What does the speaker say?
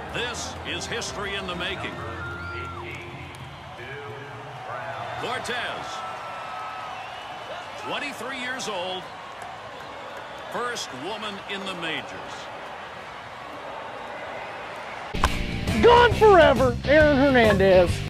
This is history in the making. Cortez, 23 years old, first woman in the majors. Gone forever, Aaron Hernandez.